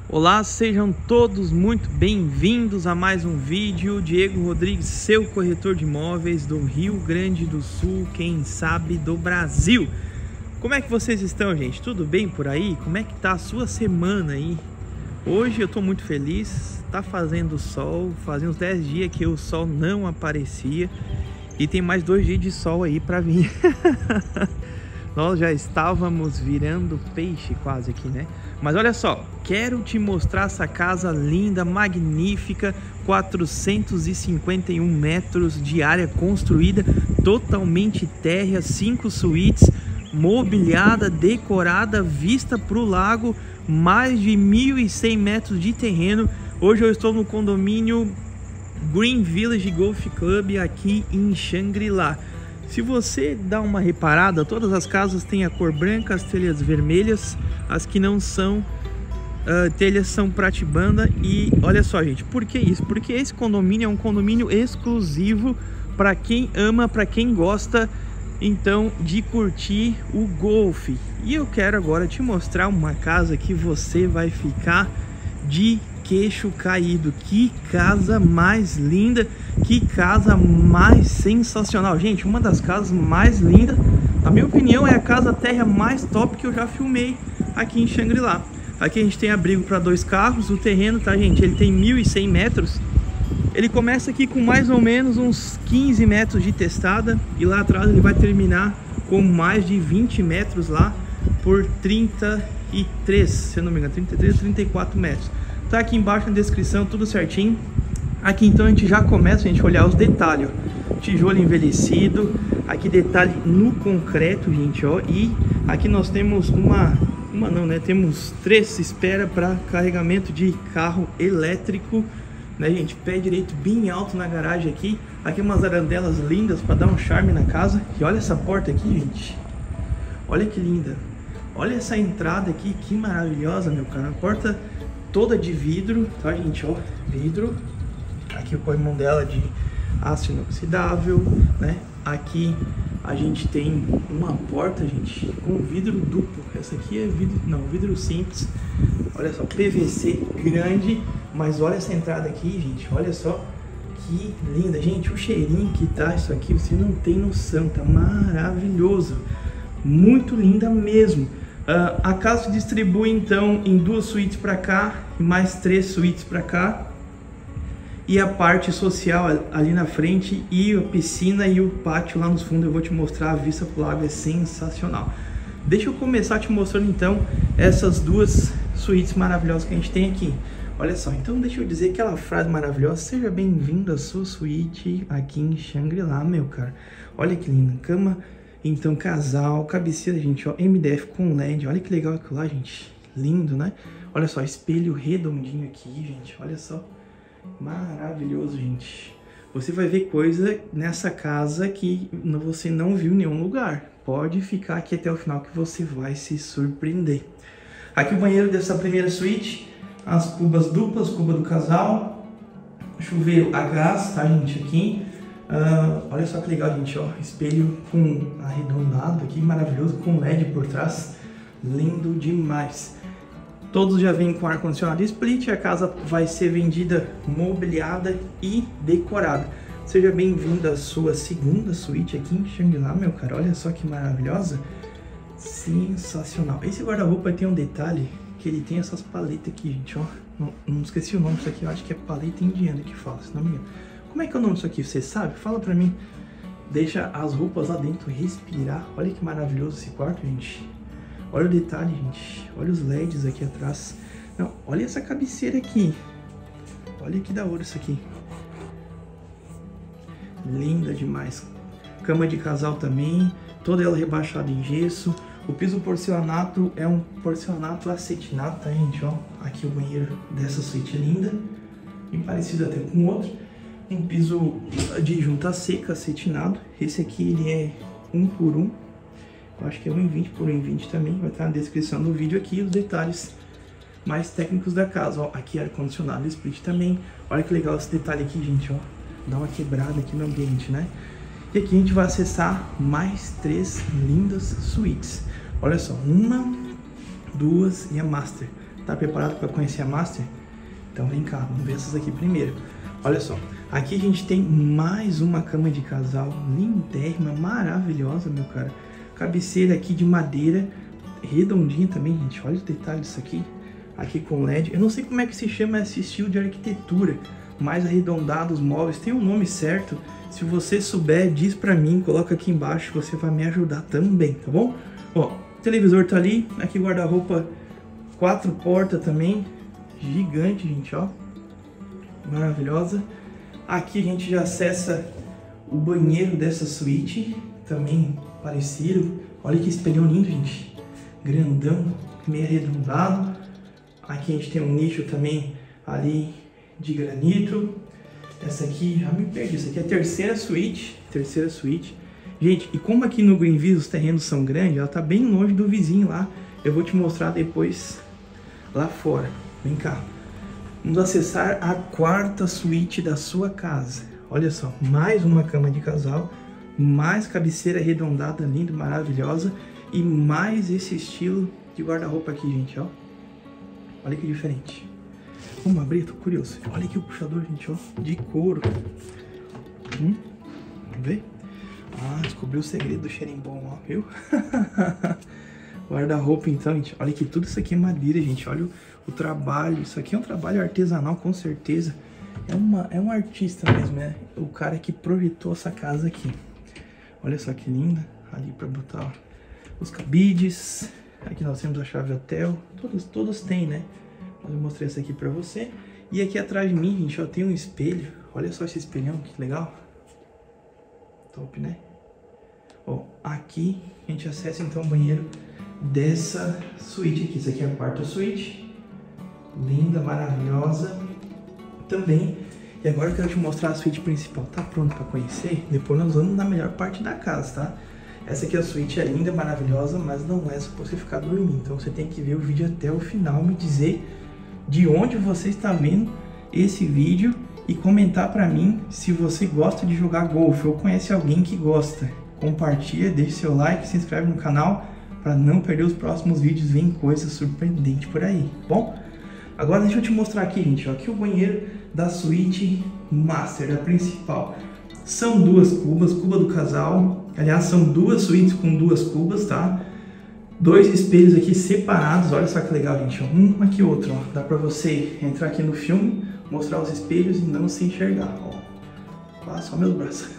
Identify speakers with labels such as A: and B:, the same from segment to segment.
A: Olá, sejam todos muito bem-vindos a mais um vídeo. Diego Rodrigues, seu corretor de imóveis do Rio Grande do Sul, quem sabe do Brasil. Como é que vocês estão, gente? Tudo bem por aí? Como é que tá a sua semana aí? Hoje eu tô muito feliz, tá fazendo sol, fazia uns 10 dias que o sol não aparecia e tem mais 2 dias de sol aí pra vir. Nós já estávamos virando peixe quase aqui, né? Mas olha só, quero te mostrar essa casa linda, magnífica, 451 metros de área construída, totalmente térrea, 5 suítes, mobiliada, decorada, vista para o lago, mais de 1.100 metros de terreno. Hoje eu estou no condomínio Green Village Golf Club aqui em Xangri-Lá. Se você dá uma reparada, todas as casas têm a cor branca, as telhas vermelhas, as que não são telhas são pratibanda. E olha só, gente, por que isso? Porque esse condomínio é um condomínio exclusivo para quem ama, para quem gosta então de curtir o golfe. E eu quero agora te mostrar uma casa que você vai ficar de queixo caído. Que casa mais linda, que casa mais sensacional, gente. Uma das casas mais lindas, na minha opinião, é a casa térrea mais top que eu já filmei aqui em Xangri-Lá. Aqui a gente tem abrigo para 2 carros. O terreno, tá, gente, ele tem 1.100 metros. Ele começa aqui com mais ou menos uns 15 metros de testada e lá atrás ele vai terminar com mais de 20 metros lá por 33, se eu não me engano, 33, 34 metros. Tá aqui embaixo na descrição, tudo certinho. Aqui então a gente já começa a olhar os detalhes. Tijolo envelhecido, aqui detalhe no concreto, gente, ó. E aqui nós temos temos 3 espera para carregamento de carro elétrico, né, gente? Pé direito bem alto na garagem aqui. Aqui umas arandelas lindas para dar um charme na casa. E olha essa porta aqui, gente. Olha que linda. Olha essa entrada aqui, que maravilhosa, meu cara. A porta toda de vidro, tá, gente, ó, vidro. Aqui o corrimão dela de aço inoxidável, né? Aqui a gente tem uma porta, gente, com vidro duplo. Essa aqui é vidro simples. Olha só, PVC grande, mas olha essa entrada aqui, gente. Olha só que linda, gente. O cheirinho que tá isso aqui, você não tem noção, tá maravilhoso. Muito linda mesmo. A casa se distribui então em 2 suítes para cá e mais 3 suítes para cá. E a parte social ali na frente e a piscina e o pátio lá nos fundos, eu vou te mostrar. A vista pro lago é sensacional. Deixa eu começar te mostrando então essas 2 suítes maravilhosas que a gente tem aqui. Olha só, então deixa eu dizer aquela frase maravilhosa: seja bem-vindo à sua suíte aqui em Xangri-Lá, meu cara. Olha que linda, cama, então casal, cabeceira, gente, ó, MDF com LED, olha que legal aquilo lá, gente, lindo, né? Olha só, espelho redondinho aqui, gente, olha só. Maravilhoso, gente. Você vai ver coisa nessa casa que você não viu em nenhum lugar. Pode ficar aqui até o final que você vai se surpreender. Aqui o banheiro dessa primeira suíte, as cubas duplas, cuba do casal, chuveiro a gás, tá, gente, aqui. Olha só que legal, gente, ó, espelho com arredondado aqui, maravilhoso, com LED por trás, lindo demais. Todos já vêm com ar-condicionado split. A casa vai ser vendida mobiliada e decorada. Seja bem-vindo à sua segunda suíte aqui em Xangri-Lá, meu cara. Olha só que maravilhosa. Sensacional. Esse guarda-roupa tem um detalhe, que ele tem essas paletas aqui, gente, ó. Não esqueci o nome disso aqui, eu acho que é paleta indiana que fala, se não me engano. Como é que é o nome disso aqui? Você sabe? Fala pra mim. Deixa as roupas lá dentro respirar. Olha que maravilhoso esse quarto, gente. Olha o detalhe, gente. Olha os LEDs aqui atrás. Não, olha essa cabeceira aqui. Olha que da hora isso aqui. Linda demais. Cama de casal também. Toda ela rebaixada em gesso. O piso porcelanato é um porcelanato acetinado, tá, gente? Ó, aqui o banheiro dessa suíte linda. Bem parecido até com o outro. Um piso de junta seca acetinado. Esse aqui ele é 1 por 1. Eu acho que é 1,20 por 1,20 também. Vai estar na descrição do vídeo aqui os detalhes mais técnicos da casa. Ó, aqui ar-condicionado split também. Olha que legal esse detalhe aqui, gente, ó. Dá uma quebrada aqui no ambiente, né? E aqui a gente vai acessar mais 3 lindas suítes. Olha só, 1, 2 e a master. Tá preparado para conhecer a Master? Então vem cá, vamos ver essas aqui primeiro. Olha só, aqui a gente tem mais uma cama de casal, lindérrima, maravilhosa, meu cara. Cabeceira aqui de madeira, redondinha também, gente. Olha os detalhes disso aqui. Aqui com LED. Eu não sei como é que se chama esse estilo de arquitetura, mais arredondado os móveis. Tem um nome certo. Se você souber, diz pra mim, coloca aqui embaixo, você vai me ajudar também, tá bom? Ó, o televisor tá ali. Aqui guarda-roupa, 4 portas também. Gigante, gente, ó. Maravilhosa. Aqui a gente já acessa o banheiro dessa suíte, também parecido. Olha que espelhão lindo, gente. Grandão, meio arredondado. Aqui a gente tem um nicho também ali de granito. Essa aqui, já me perdi, essa aqui é a terceira suíte. Gente, e como aqui no Greenville os terrenos são grandes, ela tá bem longe do vizinho lá. Eu vou te mostrar depois lá fora. Vem cá. Vamos acessar a 4ª suíte da sua casa. Olha só, mais uma cama de casal, mais cabeceira arredondada, linda, maravilhosa. E mais esse estilo de guarda-roupa aqui, gente, ó. Olha que diferente. Vamos abrir, tô curioso. Olha aqui o puxador, gente, ó, de couro. Vamos ver? Ah, descobri o segredo do xerimbom, ó, viu? Guarda-roupa, então, gente. Olha que tudo isso aqui é madeira, gente. Olha o trabalho. Isso aqui é um trabalho artesanal, com certeza. É um artista mesmo, né? O cara que projetou essa casa aqui. Olha só que linda. Ali pra botar, ó, os cabides. Aqui nós temos a chave hotel. Todos têm, né? Eu mostrei essa aqui pra você. E aqui atrás de mim, gente, ó, tem um espelho. Olha só esse espelhão, que legal. Top, né? Ó, aqui a gente acessa então o banheiro dessa suíte aqui. Isso aqui é a 4ª suíte. Linda, maravilhosa também. E agora eu quero te mostrar a suíte principal. Tá pronto para conhecer? Depois nós vamos na melhor parte da casa, tá? Essa aqui é a suíte, é linda, maravilhosa, mas não é só pra você ficar dormindo. Então você tem que ver o vídeo até o final, me dizer de onde você está vendo esse vídeo e comentar pra mim se você gosta de jogar golfe ou conhece alguém que gosta. Compartilha, deixe seu like, se inscreve no canal para não perder os próximos vídeos. Vem coisa surpreendente por aí, bom? Agora deixa eu te mostrar aqui, gente, ó, aqui o banheiro da suíte master, da principal. São 2 cubas, cuba do casal. Aliás, são 2 suítes com 2 cubas, tá? 2 espelhos aqui separados, olha só que legal, gente. Um aqui, outro, ó. Dá pra você entrar aqui no filme, mostrar os espelhos e não se enxergar, ó. Só meus braços.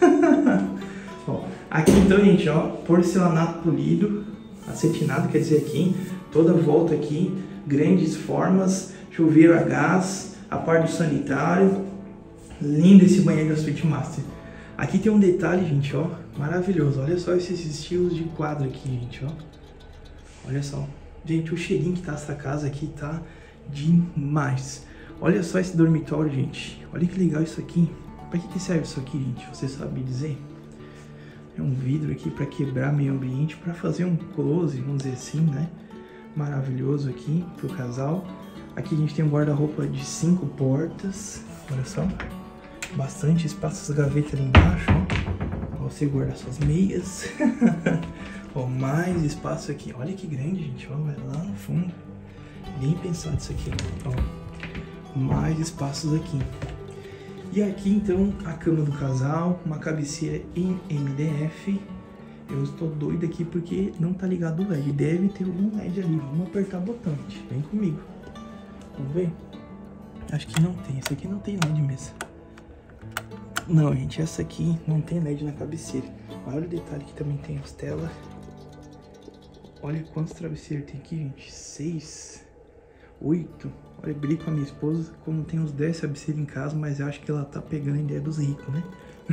A: Ó, aqui então, gente, ó, porcelanato polido, acetinado, quer dizer aqui, toda a volta aqui, grandes formas, chuveiro a gás, a parte do sanitário. Lindo esse banheiro da suíte master. Aqui tem um detalhe, gente, ó, maravilhoso. Olha só esses estilos de quadro aqui, gente, ó. Olha só. Gente, o cheirinho que tá essa casa aqui tá demais. Olha só esse dormitório, gente. Olha que legal isso aqui. Pra que serve isso aqui, gente? Você sabe dizer? É um vidro aqui pra quebrar meio ambiente, pra fazer um close, vamos dizer assim, né? Maravilhoso aqui pro casal. Aqui a gente tem um guarda-roupa de 5 portas. Olha só. Bastante espaço, as gavetas ali embaixo, ó. Pra você guardar suas meias. Ó, mais espaço aqui. Olha que grande, gente. Ó, vai lá no fundo. Bem pensado isso aqui. Ó, mais espaços aqui. E aqui, então, a cama do casal. Uma cabeceira em MDF. Eu estou doido aqui porque não tá ligado o LED. Deve ter algum LED ali. Vamos apertar o botão, gente. Vem comigo. Vamos ver? Acho que não tem. Esse aqui não tem LED mesmo. Não, gente, essa aqui não tem LED na cabeceira. Olha o detalhe que também tem as telas. Olha quantos travesseiros tem aqui, gente. 6, 8. Olha, brigo com a minha esposa, como tem uns 10 travesseiros em casa, mas eu acho que ela tá pegando a ideia dos ricos, né?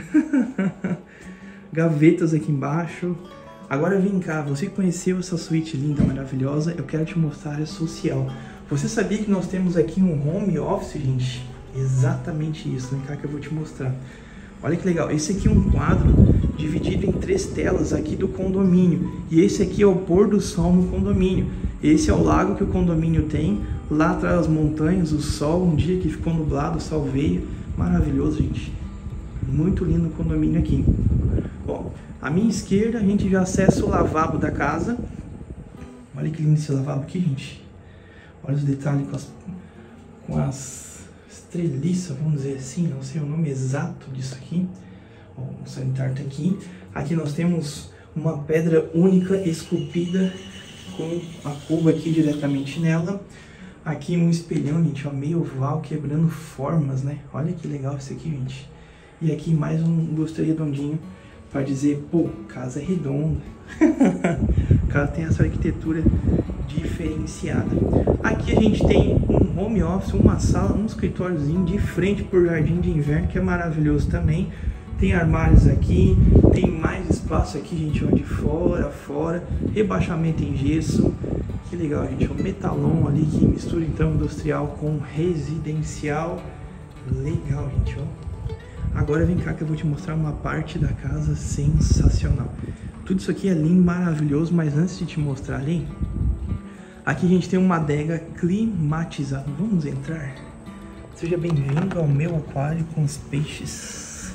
A: Gavetas aqui embaixo. Agora vem cá, você conheceu essa suíte linda, maravilhosa? Eu quero te mostrar a área social. Você sabia que nós temos aqui um home office, gente? Exatamente isso, vem cá que eu vou te mostrar. Olha que legal, esse aqui é um quadro dividido em 3 telas aqui do condomínio. E esse aqui é o pôr do sol no condomínio. Esse é o lago que o condomínio tem. Lá atrás as montanhas, o sol, um dia que ficou nublado, o sol veio. Maravilhoso, gente. Muito lindo o condomínio aqui. Ó, à minha esquerda a gente já acessa o lavabo da casa. Olha que lindo esse lavabo aqui, gente. Olha os detalhes com as estreliças, vamos dizer assim, não sei o nome exato disso aqui. Ó, o sanitário tá aqui. Aqui nós temos uma pedra única esculpida com a curva aqui diretamente nela. Aqui um espelhão, gente, ó, meio oval, quebrando formas, né? Olha que legal isso aqui, gente. E aqui mais um lustre redondinho para dizer, pô, casa é redonda. O cara tem essa arquitetura diferenciada. Aqui a gente tem um home office, uma sala, um escritóriozinho de frente pro jardim de inverno, que é maravilhoso também. Tem armários aqui, tem mais espaço aqui, gente, ó, de fora, rebaixamento em gesso. Que legal, gente, um metalon ali que mistura então industrial com residencial. Legal, gente, ó. Agora vem cá que eu vou te mostrar uma parte da casa sensacional. Tudo isso aqui é lindo, maravilhoso, mas antes de te mostrar ali, aqui a gente tem uma adega climatizada. Vamos entrar? Seja bem-vindo ao meu aquário com os peixes.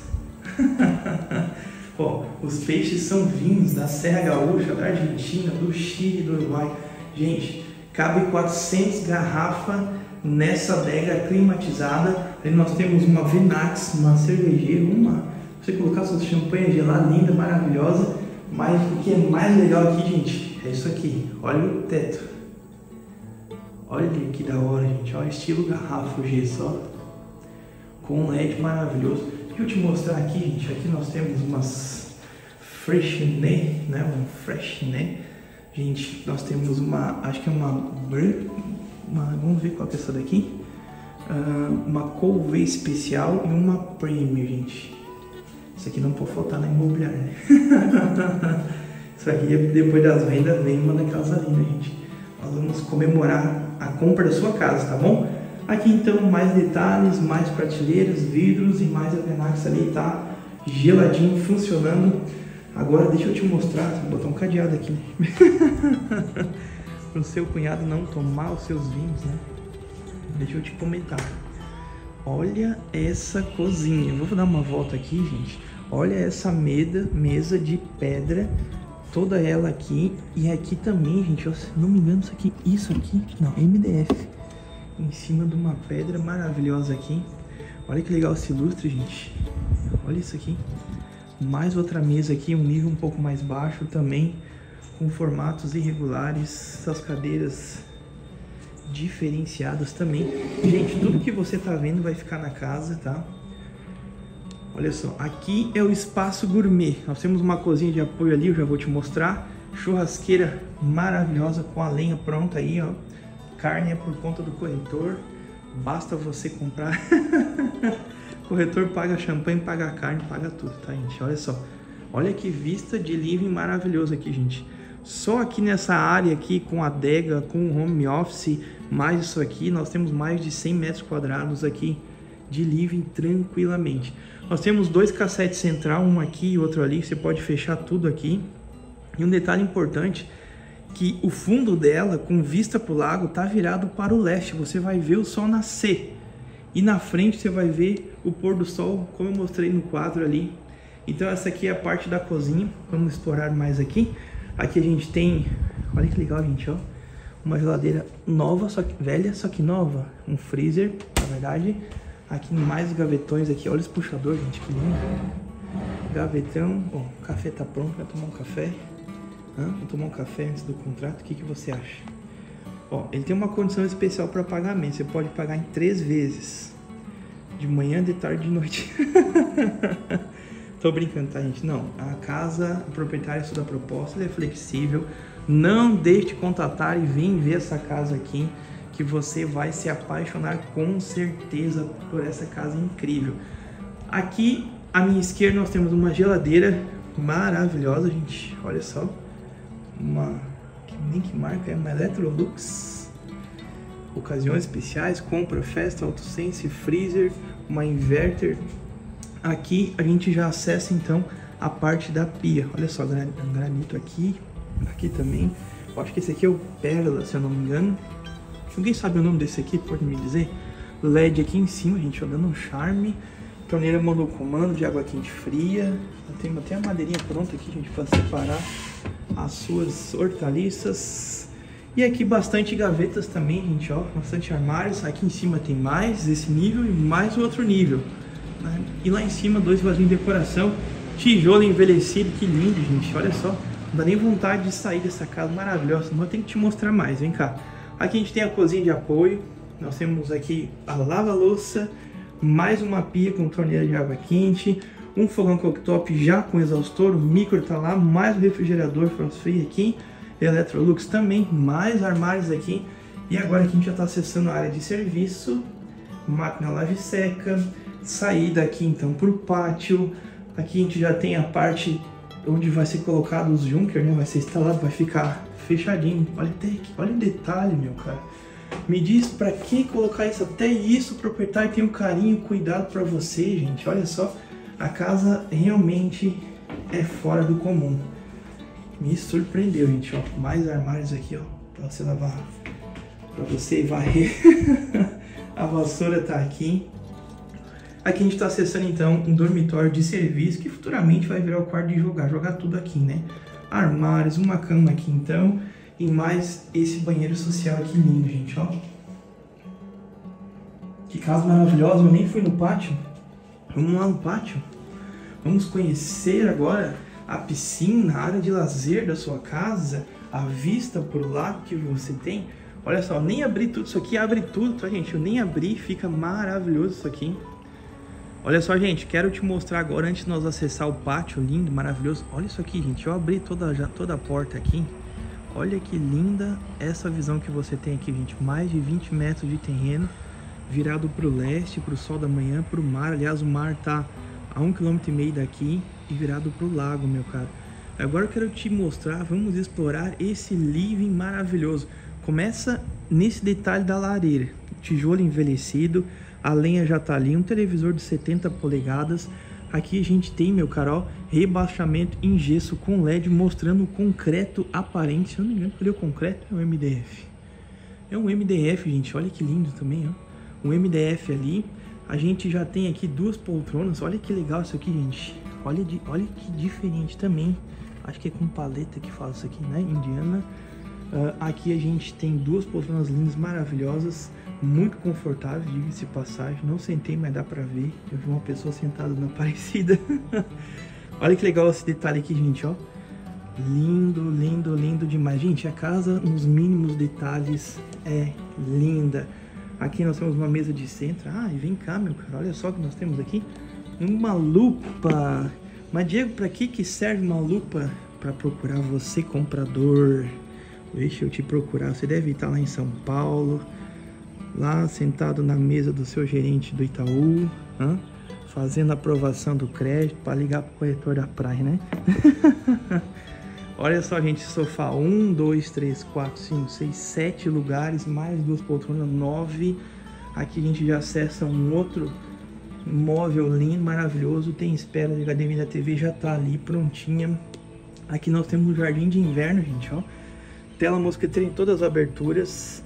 A: Ó, os peixes são vindos da Serra Gaúcha, da Argentina, do Chile, do Uruguai. Gente, cabe 400 garrafas nessa adega climatizada. Aí nós temos uma Venax, uma cervejeira, você colocar sua champanhe gelada, linda, maravilhosa. Mas o que é mais legal aqui, gente, é isso aqui. Olha o teto. Olha que da hora, gente. Olha o estilo garrafa, o gesso, ó. Com um LED maravilhoso. Deixa eu te mostrar aqui, gente. Aqui nós temos umas freshenet, né? Um freshenet. Gente, nós temos acho que é vamos ver qual que é essa daqui. Uma Couvé especial e uma Premium, gente. Isso aqui não pode faltar na imobiliária, né? Isso aqui, depois das vendas, vem uma daquelas ali, né, gente? Nós vamos comemorar a compra da sua casa, tá bom? Aqui, então, mais detalhes, mais prateleiras, vidros e mais a Venax ali, tá? Geladinho, funcionando. Agora, deixa eu te mostrar, vou botar um cadeado aqui. Para o seu cunhado não tomar os seus vinhos, né? Deixa eu te comentar. Olha essa cozinha. Eu vou dar uma volta aqui, gente. Olha essa mesa de pedra, toda ela aqui. E aqui também, gente, ó, se não me engano, isso aqui, não, MDF. Em cima de uma pedra maravilhosa aqui. Olha que legal esse lustre, gente. Olha isso aqui. Mais outra mesa aqui, um nível um pouco mais baixo também, com formatos irregulares, essas cadeiras diferenciadas também. Gente, tudo que você tá vendo vai ficar na casa, tá? Olha só, aqui é o espaço gourmet. Nós temos uma cozinha de apoio ali, eu já vou te mostrar. Churrasqueira maravilhosa com a lenha pronta aí, ó. Carne é por conta do corretor, basta você comprar. Corretor paga champanhe, paga carne, paga tudo, tá, gente? Olha só. Olha que vista de living maravilhoso aqui, gente. Só aqui nessa área aqui, com a adega, com o home office, mais isso aqui, nós temos mais de 100 metros quadrados aqui de living tranquilamente. Nós temos 2 cassetes central, um aqui e outro ali, você pode fechar tudo aqui. E um detalhe importante, que o fundo dela, com vista para o lago, tá virado para o leste. Você vai ver o sol nascer. E na frente você vai ver o pôr do sol, como eu mostrei no quadro ali. Então essa aqui é a parte da cozinha. Vamos explorar mais aqui. Aqui a gente tem, olha que legal, gente, ó, uma geladeira nova, só que velha, só que nova. Um freezer, na verdade. Aqui mais gavetões aqui, olha os puxadores, gente, que lindo. Gavetão, ó, o café tá pronto, vai tomar um café. Vou tomar um café antes do contrato, o que você acha? Ó, ele tem uma condição especial para pagamento, você pode pagar em 3 vezes. De manhã, de tarde, de noite. Tô brincando, tá, gente? Não, a casa, o proprietário estuda a proposta, ele é flexível. Não deixe de contatar e vem ver essa casa aqui, que você vai se apaixonar com certeza por essa casa incrível. Aqui, à minha esquerda, nós temos uma geladeira maravilhosa, gente. Olha só. Que marca é? Uma Electrolux. Ocasiões especiais, compra, festa, AutoSense, freezer, uma inverter. Aqui a gente já acessa então a parte da pia. Olha só, granito aqui, aqui também. Eu acho que esse aqui é o Pérola, se eu não me engano. Alguém sabe o nome desse aqui, pode me dizer? LED aqui em cima, gente, ó, dando um charme. Torneira monocomando de água quente fria. Tem até a madeirinha pronta aqui, gente, para separar as suas hortaliças. E aqui bastante gavetas também, gente, ó, bastante armários. Aqui em cima tem mais esse nível e mais outro nível, né? E lá em cima 2 vasinhos de decoração, tijolo envelhecido, que lindo, gente, olha só. Não dá nem vontade de sair dessa casa maravilhosa, mas eu tenho que te mostrar mais, vem cá. Aqui a gente tem a cozinha de apoio, nós temos aqui a lava-louça, mais uma pia com torneira de água quente, um fogão cooktop já com exaustor, o micro tá lá, mais o refrigerador frost free aqui, Electrolux também, mais armários aqui. E agora aqui a gente já está acessando a área de serviço, máquina lave seca, saída aqui então para o pátio. Aqui a gente já tem a parte onde vai ser colocado os Junker, né? Vai ser instalado, vai ficar fechadinho. Olha até aqui, olha o detalhe, meu cara. Me diz para que colocar isso, até isso o proprietário tem um carinho, cuidado para você, gente. Olha só, a casa realmente é fora do comum. Me surpreendeu, gente, ó. Mais armários aqui, ó, para você lavar, para você varrer. A vassoura tá aqui. Aqui a gente está acessando então um dormitório de serviço que futuramente vai virar o quarto de jogar tudo aqui, né? Armários, uma cama aqui então e mais esse banheiro social aqui lindo, gente, ó. Que casa maravilhosa, eu nem fui no pátio. Vamos lá no pátio. Vamos conhecer agora a piscina, a área de lazer da sua casa, a vista para o lago que você tem. Olha só, eu nem abri tudo isso aqui, abre tudo, tá, gente? Eu nem abri, fica maravilhoso isso aqui. Olha só, gente, quero te mostrar agora, antes de nós acessar o pátio lindo, maravilhoso. Olha isso aqui, gente, eu abri toda a porta aqui. Olha que linda essa visão que você tem aqui, gente. Mais de 20 metros de terreno, virado para o leste, para o sol da manhã, para o mar. Aliás, o mar tá a 1,5 km daqui e virado para o lago, meu caro. Agora eu quero te mostrar, vamos explorar esse living maravilhoso. Começa nesse detalhe da lareira, tijolo envelhecido, a lenha já tá ali, um televisor de 70 polegadas. Aqui a gente tem, meu caro, ó, rebaixamento em gesso com LED, mostrando o concreto aparente. Se eu não me engano, cadê o concreto? É um MDF. É um MDF, gente, olha que lindo também, ó. Um MDF ali. A gente já tem aqui 2 poltronas, olha que legal isso aqui, gente. Olha que diferente também. Acho que é com paleta que fala isso aqui, né? Indiana. Aqui a gente tem 2 poltronas lindas, maravilhosas, muito confortáveis, diga-se passagem. Não sentei, mas dá pra ver. Eu vi uma pessoa sentada na parecida. Olha que legal esse detalhe aqui, gente, ó. Lindo, lindo, lindo demais. Gente, a casa nos mínimos detalhes é linda. Aqui nós temos uma mesa de centro. Ah, e vem cá, meu cara, olha só o que nós temos aqui. Uma lupa. Mas, Diego, pra que serve uma lupa? Para procurar você, comprador. Deixa eu te procurar. Você deve estar lá em São Paulo, lá sentado na mesa do seu gerente do Itaú, fazendo a aprovação do crédito para ligar para o corretor da praia, né? Olha só, gente, sofá 1, 2, 3, 4, 5, 6, 7 lugares, mais 2 poltronas, 9. Aqui a gente já acessa um outro móvel lindo, maravilhoso. Tem espera de HDMI da TV, já tá ali prontinha. Aqui nós temos um jardim de inverno, gente, ó. Tela mosqueteira em todas as aberturas.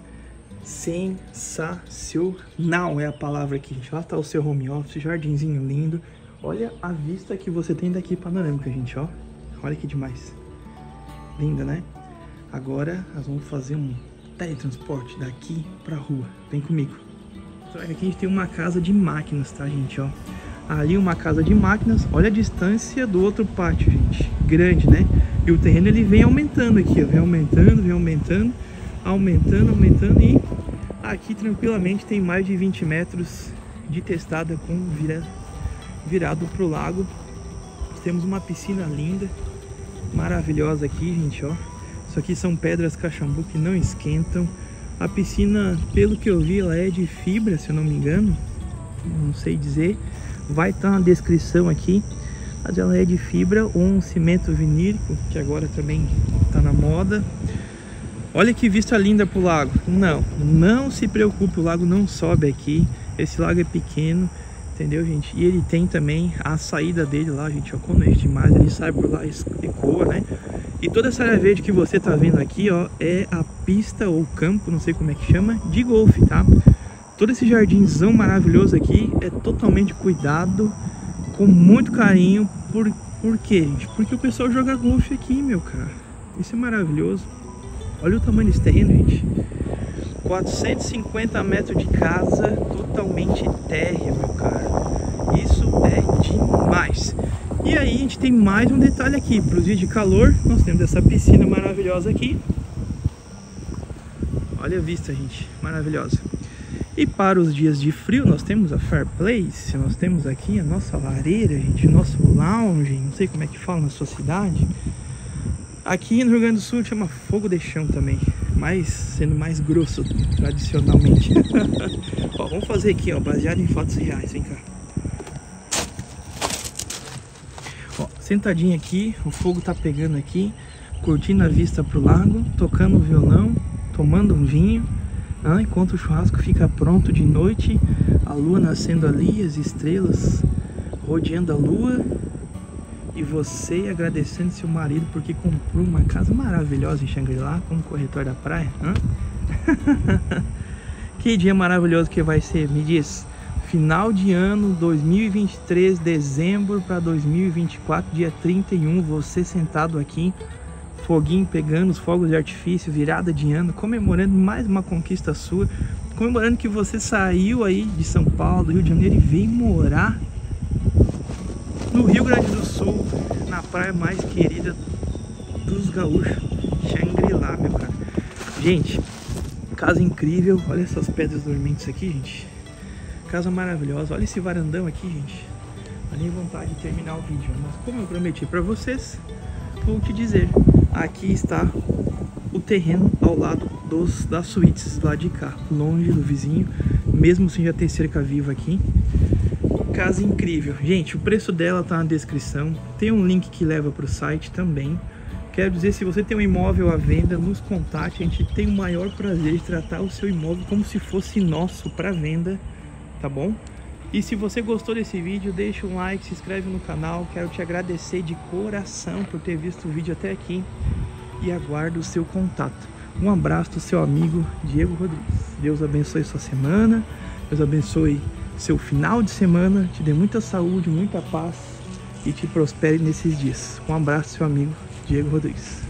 A: Sensacional é a palavra aqui, gente. Lá tá o seu home office, jardinzinho lindo. Olha a vista que você tem daqui panorâmica, gente, ó. Olha que demais. Linda, né? Agora nós vamos fazer um teletransporte daqui pra rua. Vem comigo. Então, aqui a gente tem uma casa de máquinas, tá, gente, ó. Ali uma casa de máquinas. Olha a distância do outro pátio, gente. Grande, né? E o terreno ele vem aumentando aqui, ó. Vem aumentando, aumentando e aqui tranquilamente tem mais de 20 metros de testada com virado pro lago. Nós temos uma piscina linda, maravilhosa aqui, gente, ó. Isso aqui são pedras caxambu que não esquentam. A piscina, pelo que eu vi, ela é de fibra, se eu não me engano. Não sei dizer. Vai estar na descrição aqui. Mas ela é de fibra ou um cimento vinílico, que agora também está na moda. Olha que vista linda pro lago. Não se preocupe, o lago não sobe aqui. Esse lago é pequeno, entendeu, gente? E ele tem também a saída dele lá, gente, ó. Quando enche demais, ele sai por lá e ecoa, né? E toda essa área verde que você tá vendo aqui, ó, é a pista ou campo, não sei como é que chama, de golfe, tá? Todo esse jardinzão maravilhoso aqui é totalmente cuidado, com muito carinho. Por quê, gente? Porque o pessoal joga golfe aqui, meu cara. Isso é maravilhoso. Olha o tamanho desse terreno, gente. 450 metros de casa, totalmente térrea, meu cara. Isso é demais. E aí a gente tem mais um detalhe aqui. Para os dias de calor, nós temos essa piscina maravilhosa aqui. Olha a vista, gente, maravilhosa. E para os dias de frio, nós temos a Fireplace. Nós temos aqui a nossa lareira, gente, nosso lounge. Não sei como é que fala na sua cidade. Aqui no Rio Grande do Sul chama fogo de chão também, mas sendo mais grosso tradicionalmente. Ó, vamos fazer aqui, ó, baseado em fatos reais, vem cá. Ó, sentadinho aqui, o fogo tá pegando aqui, curtindo a vista pro lago, tocando o violão, tomando um vinho, enquanto o churrasco fica pronto de noite, a lua nascendo ali, as estrelas rodeando a lua. E você agradecendo seu marido porque comprou uma casa maravilhosa em Xangri-Lá, como corretor da praia. Que dia maravilhoso que vai ser, me diz. Final de ano 2023, dezembro para 2024, dia 31, você sentado aqui, foguinho pegando, os fogos de artifício, virada de ano, comemorando mais uma conquista sua, comemorando que você saiu aí de São Paulo, do Rio de Janeiro e veio morar no Rio Grande do Sul, na praia mais querida dos gaúchos, Xangri-Lá, meu cara. Gente, casa incrível, olha essas pedras dormentes aqui, gente. Casa maravilhosa, olha esse varandão aqui, gente. Não tenho vontade de terminar o vídeo, mas como eu prometi pra vocês, vou te dizer, aqui está o terreno ao lado das suítes lá de cá, longe do vizinho, mesmo sem já ter cerca viva aqui. Casa incrível, gente, o preço dela tá na descrição, tem um link que leva para o site também. Quero dizer, se você tem um imóvel à venda, nos contate, a gente tem o maior prazer de tratar o seu imóvel como se fosse nosso para venda, tá bom? E se você gostou desse vídeo, deixa um like, se inscreve no canal, quero te agradecer de coração por ter visto o vídeo até aqui e aguardo o seu contato. Um abraço do seu amigo Diego Rodrigues. Deus abençoe sua semana, Deus abençoe seu final de semana, te dê muita saúde, muita paz e te prospere nesses dias. Um abraço, seu amigo Diego Rodrigues.